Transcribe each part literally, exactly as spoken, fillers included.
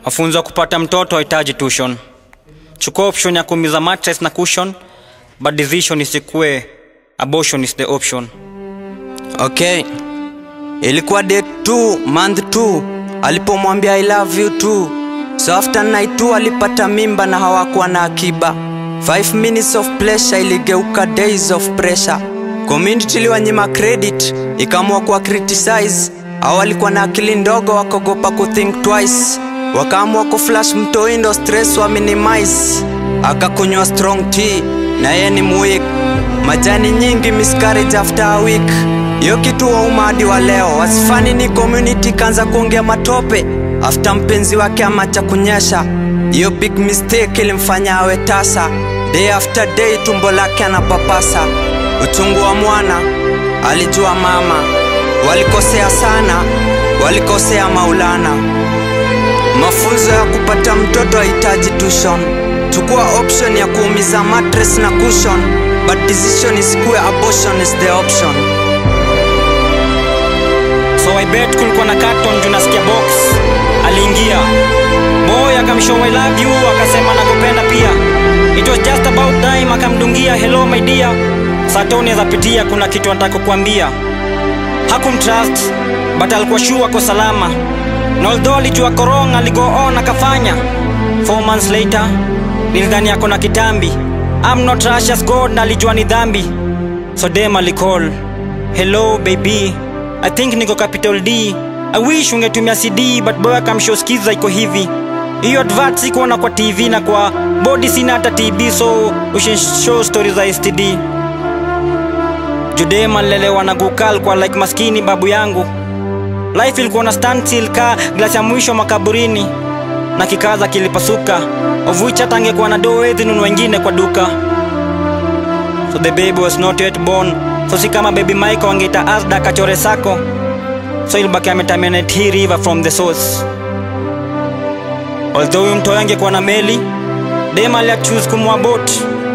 Mafunzo kupata mtoto hahitaji tuition. Chukua option ya kuumiza mattress na cushion, but decision isikue abortion is the option. Okay. Ilikuwa day two, month two, alipomwambia I love you too. So after night two alipata mimba na hawakuwa na akiba. Five minutes of pleasure iligeuka days of pressure. Community iliwanyima credit, ikaamua kuwa criticize. Hao walikuwa na akili ndogo wakogopa ku think twice. Wakaamua ku flash mtoi ndo stress wa minimize. Akakunywa strong tea na yeye ni weak. Majani nyingi miscarriage after a week. Yo kitu wa umadi wa leo. Wasifani ni community kanza kuongea matope after mpenzi wake amacha kunyesha. Yo big mistake ilimfanya awe tasa. Day after day tumbo lake anapapasa. Uchungu wa mwana alijua mama. Walikosea sana, walikosea Maulana. Mafunzo ya kupata mtoto hahitaji tuition. Chukua option ya kuumiza mattress na cushion, but decision is kuwe abortion is the option. So I bet kulikuwa na carton juu nasikia box. Aliingia boy akamshow I love you, akasema nakupenda pia. It was just about time akamdungia hello my dear. Sasa unaweza pitia kuna kitu nataka kukuambia. Hakumtrust but alikuwa sure ako salama. Na although alijua korong aligo on akafanya. Four months later nilidhani ako na kitambi. I'm not righteous God na alijua ni dhambi. So dem alicall, hello baby, I think niko capital D. I wish ungetumia C D but boy akamshow skiza iko hivi. Hiyo advert sikuona kwa T V na kwa body sina hata T B, so ushishow stories za S T D. Judema nilelewa na gukal kwa like maskini babu yangu. Life ilikuwa na standstill ka glasi ya mwisho makaburini. Na kikaza kilipasuka, of which hata angekuwa na doe zinunu wengine kwa duka. So the baby was not yet born. So si kama baby Michael angeita Asda kachore sako. So ilibaki ameterminate hii river from the source. Although huyu mtoto angekuwa na meli, dem alichoose kumwabort.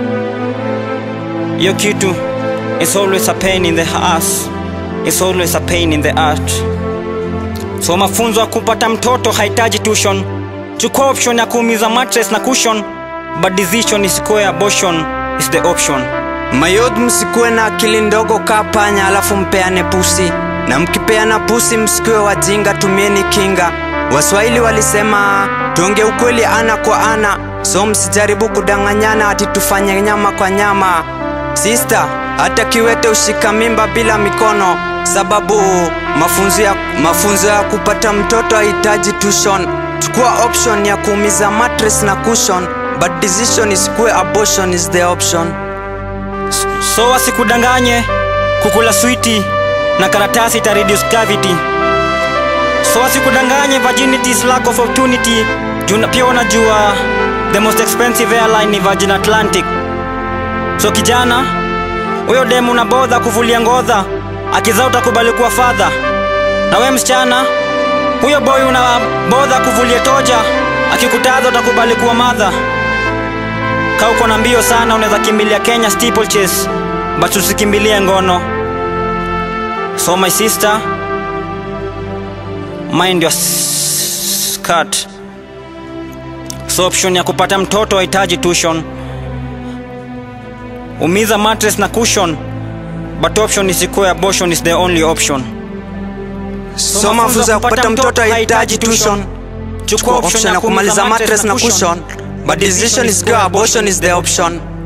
Yo kitu, it's always a pain in the ass. It's always a pain in the heart. So mafunzo ya kupata mtoto hahitaji tuition. Chukua option ya kuumiza mattress na cushion, but decision isikue abortion is the option. Mayod msikue na akili ndogo kapanya alafu mpeane pusi. Na mkipeana pusi msikue wajinga, tumieni kinga. Waswahili walisema tuonge ukweli ana kwa ana. So msijaribu kudanganyana ati tufanye nyama kwa nyama. Sister, hata kiwete ushika mimba bila mikono. Sababu mafunzo ya, mafunzo ya kupata mtoto hahitaji tuition. Chukua option ya kuumiza mattress na cushion, but decision is kuwe abortion is the option. So wasikudanganye kukula sweetie na karatasi ita reduce cavity. So wasikudanganye virginity is lack of opportunity. Juna pia unajua the most expensive airline ni Virgin Atlantic. So kijana, huyo demu unabodha kuvulia ngodha, akizaa utakubali kuwa father. Na wewe msichana, huyo boy unabodha kuvulia toja, akikutaza utakubali kuwa mother. Kama uko na mbio sana unaweza kimbilia Kenya steeplechase, but usikimbilie ngono. So my sister, mind your skirt. So option ya kupata mtoto hahitaji tuition. Umiza mattress na cushion, but option isikue abortion is the only option. So, so mafunzo ya kupata mtoto hahitaji tuition. Chukua option ya kumaliza mattress na cushion, but decision is kuwe abortion is the option.